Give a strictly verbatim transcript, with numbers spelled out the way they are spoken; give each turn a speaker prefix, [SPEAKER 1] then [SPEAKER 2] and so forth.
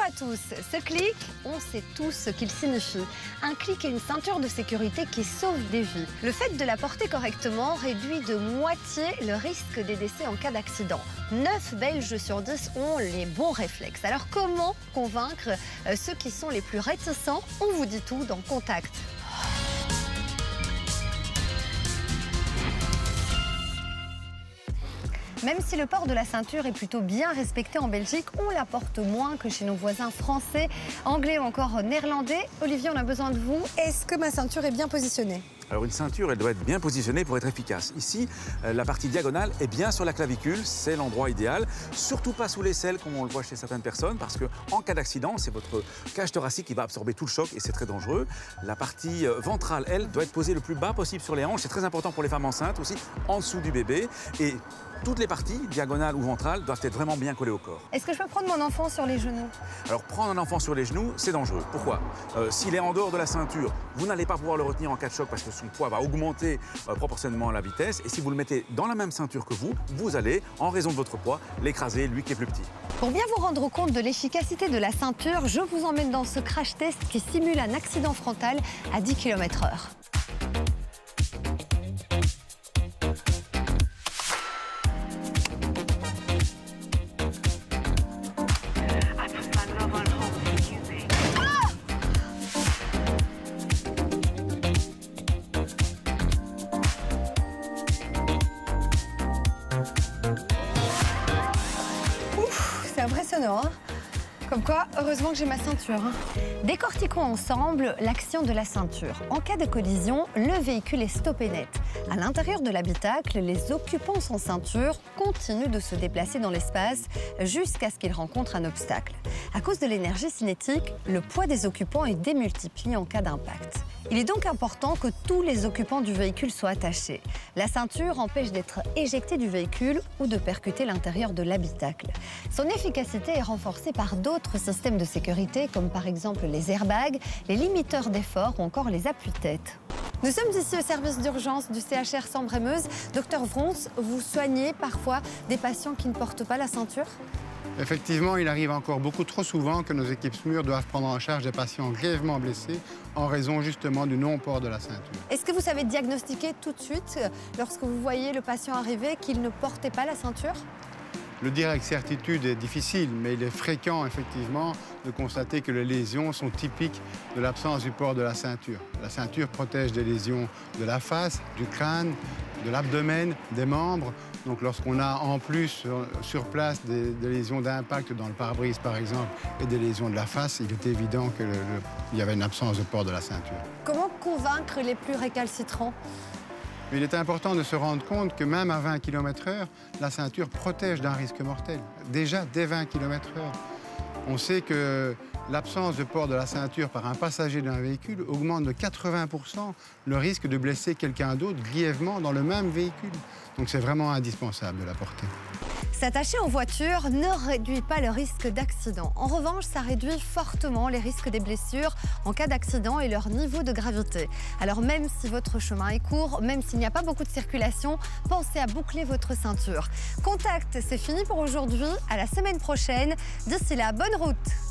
[SPEAKER 1] à tous. Ce clic, on sait tous ce qu'il signifie. Un clic est une ceinture de sécurité qui sauve des vies. Le fait de la porter correctement réduit de moitié le risque des décès en cas d'accident. neuf Belges sur dix ont les bons réflexes. Alors comment convaincre ceux qui sont les plus réticents? On vous dit tout dans Contact. Même si le port de la ceinture est plutôt bien respecté en Belgique, on la porte moins que chez nos voisins français, anglais ou encore néerlandais. Olivier, on a besoin de vous. Est-ce que ma ceinture est bien positionnée?
[SPEAKER 2] Alors une ceinture, elle doit être bien positionnée pour être efficace. Ici, la partie diagonale est bien sur la clavicule, c'est l'endroit idéal. Surtout pas sous l'aisselle comme on le voit chez certaines personnes, parce qu'en cas d'accident, c'est votre cage thoracique qui va absorber tout le choc et c'est très dangereux. La partie ventrale, elle, doit être posée le plus bas possible sur les hanches. C'est très important pour les femmes enceintes aussi, en dessous du bébé. Et toutes les parties, diagonales ou ventrales, doivent être vraiment bien collées au corps.
[SPEAKER 1] Est-ce que je peux prendre mon enfant sur les genoux?
[SPEAKER 2] Alors, prendre un enfant sur les genoux, c'est dangereux. Pourquoi? euh, S'il est en dehors de la ceinture, vous n'allez pas pouvoir le retenir en cas de choc parce que son poids va augmenter euh, proportionnellement à la vitesse. Et si vous le mettez dans la même ceinture que vous, vous allez, en raison de votre poids, l'écraser, lui qui est plus petit.
[SPEAKER 1] Pour bien vous rendre compte de l'efficacité de la ceinture, je vous emmène dans ce crash test qui simule un accident frontal à dix kilomètres heure. C'est impressionnant, hein? Comme quoi, heureusement que j'ai ma ceinture. Hein. Décortiquons ensemble l'action de la ceinture. En cas de collision, le véhicule est stoppé net. À l'intérieur de l'habitacle, les occupants sans ceinture continuent de se déplacer dans l'espace jusqu'à ce qu'ils rencontrent un obstacle. À cause de l'énergie cinétique, le poids des occupants est démultiplié en cas d'impact. Il est donc important que tous les occupants du véhicule soient attachés. La ceinture empêche d'être éjecté du véhicule ou de percuter l'intérieur de l'habitacle. Son efficacité est renforcée par d'autres systèmes de sécurité, comme par exemple les airbags, les limiteurs d'effort ou encore les appuis-têtes. Nous sommes ici au service d'urgence du C H R Sambre-et-Meuse. Docteur Vrons, vous soignez parfois des patients qui ne portent pas la ceinture?
[SPEAKER 3] Effectivement, il arrive encore beaucoup trop souvent que nos équipes S M U R doivent prendre en charge des patients grièvement blessés en raison justement du non-port de la ceinture.
[SPEAKER 1] Est-ce que vous savez diagnostiquer tout de suite, lorsque vous voyez le patient arriver, qu'il ne portait pas la ceinture?
[SPEAKER 3] Le dire avec certitude est difficile, mais il est fréquent effectivement de constater que les lésions sont typiques de l'absence du port de la ceinture. La ceinture protège des lésions de la face, du crâne, de l'abdomen, des membres. Donc lorsqu'on a en plus sur, sur place des, des lésions d'impact dans le pare-brise par exemple et des lésions de la face, il est évident qu'il y avait une absence de port de la ceinture.
[SPEAKER 1] Comment convaincre les plus récalcitrants?
[SPEAKER 3] Il est important de se rendre compte que même à vingt kilomètres heure, la ceinture protège d'un risque mortel. Déjà dès vingt kilomètres heure. On sait que l'absence de port de la ceinture par un passager d'un véhicule augmente de quatre-vingts pour cent le risque de blesser quelqu'un d'autre grièvement dans le même véhicule. Donc c'est vraiment indispensable de la porter.
[SPEAKER 1] S'attacher en voiture ne réduit pas le risque d'accident. En revanche, ça réduit fortement les risques des blessures en cas d'accident et leur niveau de gravité. Alors même si votre chemin est court, même s'il n'y a pas beaucoup de circulation, pensez à boucler votre ceinture. Contact, c'est fini pour aujourd'hui. À la semaine prochaine. D'ici là, bonne route!